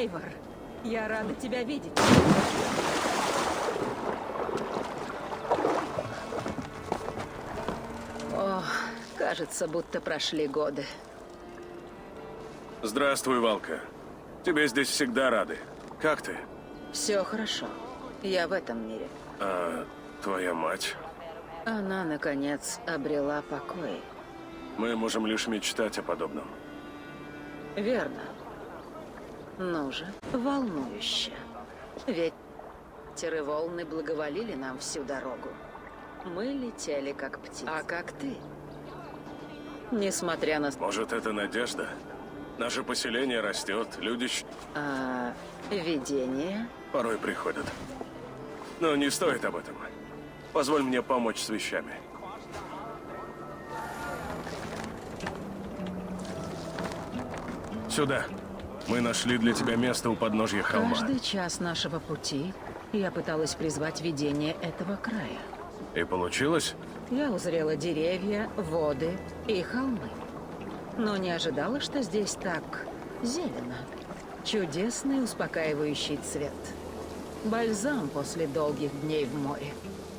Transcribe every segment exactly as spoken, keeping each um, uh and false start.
Эйвор, я рада тебя видеть. О, кажется, будто прошли годы. Здравствуй, Валка. Тебе здесь всегда рады. Как ты? Все хорошо. Я в этом мире. А твоя мать? Она, наконец, обрела покой. Мы можем лишь мечтать о подобном. Верно. Ну же, волнующе. Ведь ветер и волны благоволили нам всю дорогу. Мы летели как птицы. А как ты? Несмотря на... Может, это надежда? Наше поселение растет, люди... А видение? Порой приходят. Но не стоит об этом. Позволь мне помочь с вещами. Сюда. Мы нашли для тебя место у подножья холма. Каждый час нашего пути я пыталась призвать видение этого края. И получилось? Я узрела деревья, воды и холмы. Но не ожидала, что здесь так зелено. Чудесный успокаивающий цвет. Бальзам после долгих дней в море.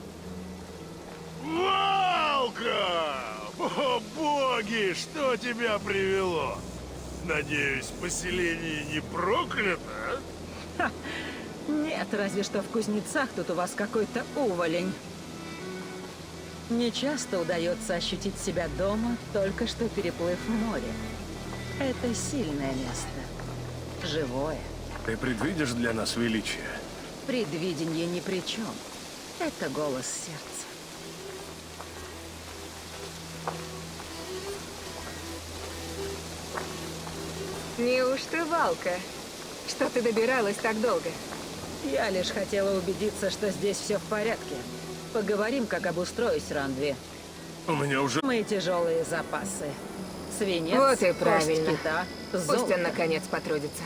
Валка! О, боги, что тебя привело? Надеюсь, поселение не проклято, а? Ха. Нет, разве что в Кузнецах тут у вас какой-то уволень. Не часто удается ощутить себя дома, только что переплыв море. Это сильное место. Живое. Ты предвидишь для нас величие? Предвидение ни при чем. Это голос сердца. Неужто Валка? Что ты добиралась так долго? Я лишь хотела убедиться, что здесь все в порядке. Поговорим, как обустроюсь, Рандви. У меня уже... Мои тяжелые запасы. Свинец, Вот и кость правильно. кита, Пусть золото. он наконец потрудится.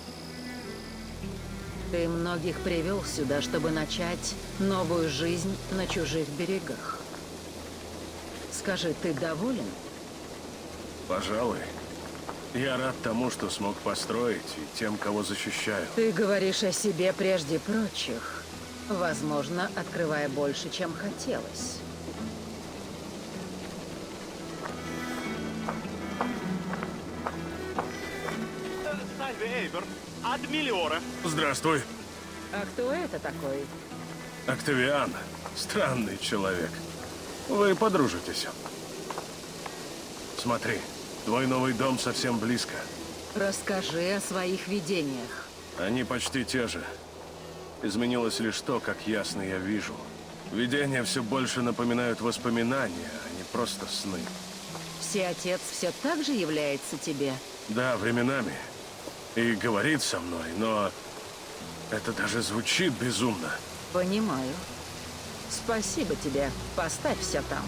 Ты многих привел сюда, чтобы начать новую жизнь на чужих берегах. Скажи, ты доволен? Пожалуй. Я рад тому, что смог построить, и тем, кого защищаю. Ты говоришь о себе прежде прочих. Возможно, открывая больше, чем хотелось. Сальве Эйвор, от Миллиора. Здравствуй. А кто это такой? Октавиан. Странный человек. Вы подружитесь. Смотри, твой новый дом совсем близко. Расскажи о своих видениях. Они почти те же. Изменилось лишь то, как ясно я вижу. Видения все больше напоминают воспоминания, а не просто сны. Всеотец все так же является тебе? Да, временами. И говорит со мной, но это даже звучит безумно. Понимаю. Спасибо тебе. Поставь все там.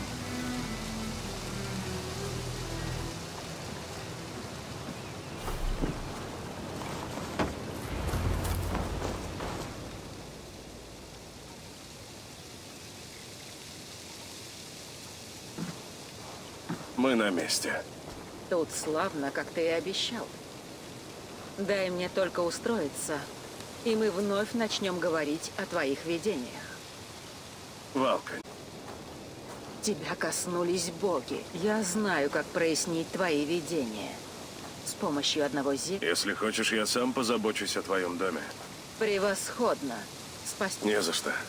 Мы на месте. Тут славно, как ты и обещал. Дай мне только устроиться, и мы вновь начнем говорить о твоих видениях. Валка. Тебя коснулись боги. Я знаю, как прояснить твои видения. С помощью одного зелья. Если хочешь, я сам позабочусь о твоем доме. Превосходно. Спасибо. Не за что.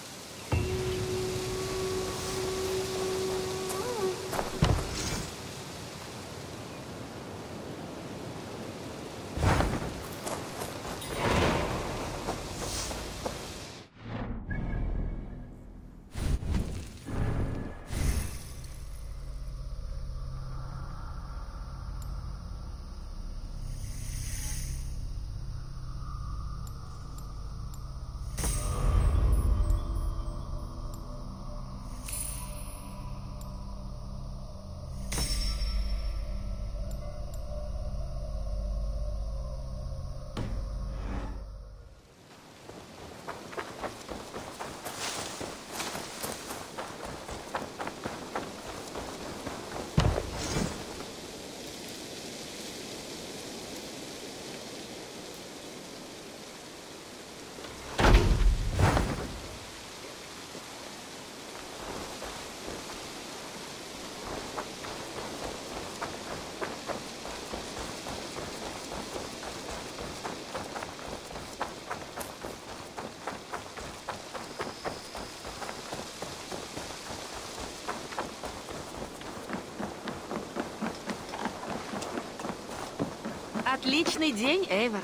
Отличный день, Эйвор.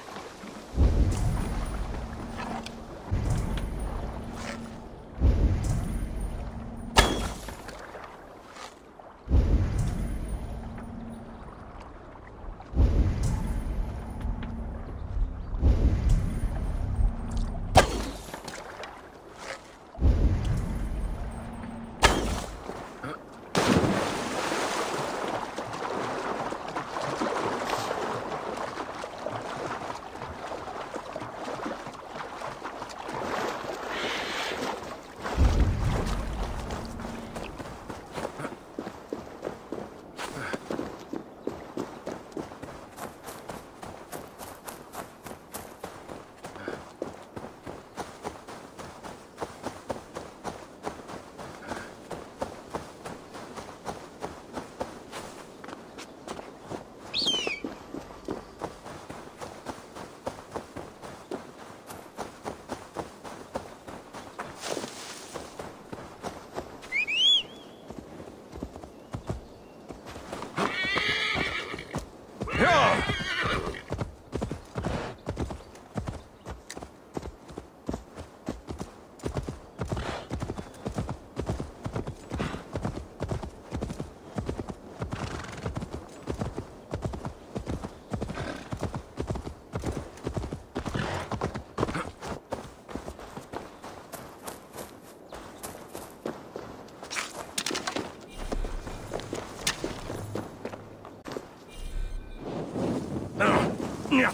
Нет!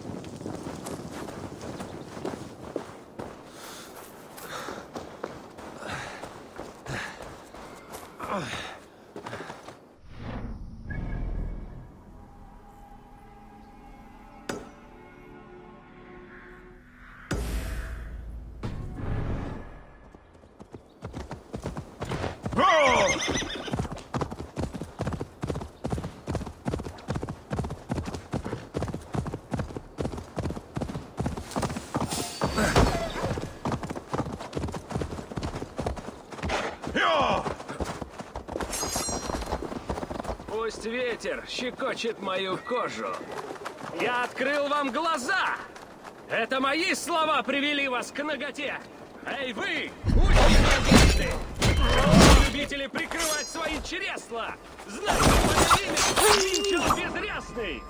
Пусть ветер щекочет мою кожу. Я открыл вам глаза! Это мои слова привели вас к наготе! Эй, вы! Удивительные! Любители прикрывать свои чресла! Знаете мое имя? Винчел Безрясный!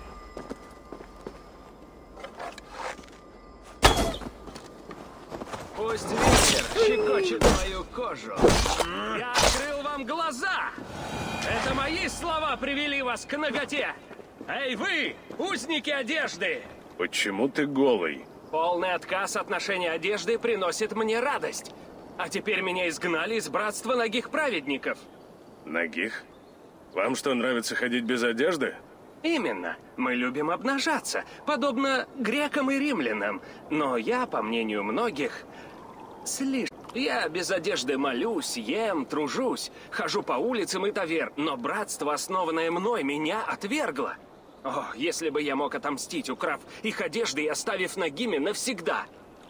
Пусть ветер щекочет мою кожу. Я открыл вам глаза! Это мои слова привели вас к наготе! Эй, вы! Узники одежды! Почему ты голый? Полный отказ от ношения одежды приносит мне радость. А теперь меня изгнали из братства нагих праведников. Нагих? Вам что, нравится ходить без одежды? Именно. Мы любим обнажаться, подобно грекам и римлянам. Но я, по мнению многих, слишком... Я без одежды молюсь, ем, тружусь, хожу по улицам и таверн, но братство, основанное мной, меня отвергло. О, если бы я мог отомстить, украв их одежды и оставив нагими навсегда.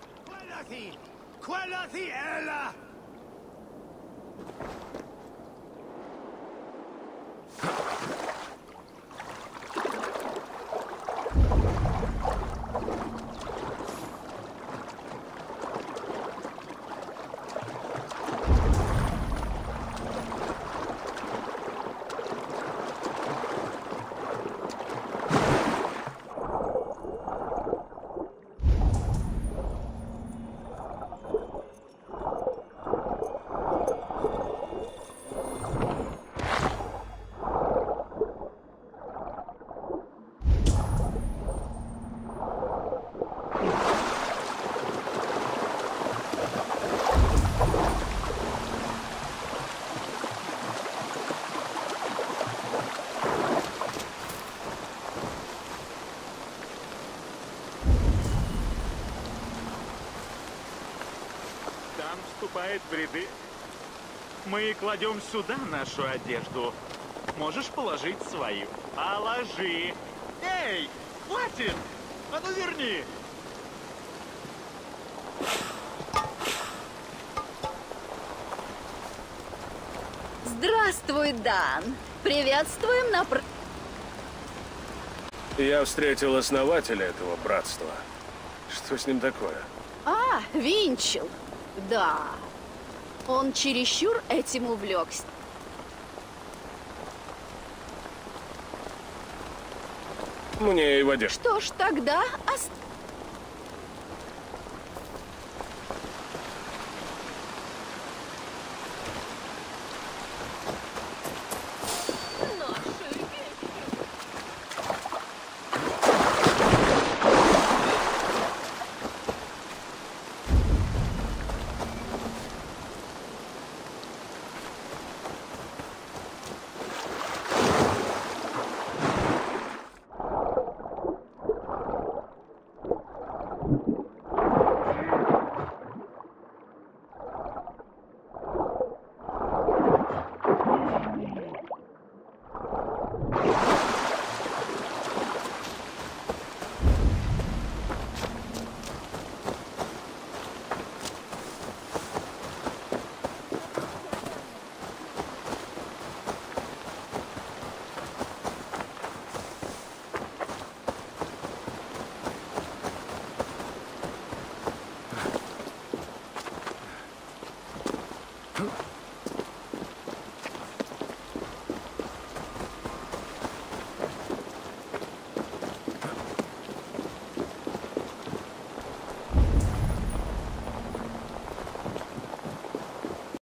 Вступает в ряды. Мы кладем сюда нашу одежду. Можешь положить свою. Положи. Эй, хватит! А ну верни! Здравствуй, Дан. Приветствуем на... пр- Я встретил основателя этого братства. Что с ним такое? А, Винчел. Да. Он чересчур этим увлекся. Мне и в одежде. Что ж, тогда ост...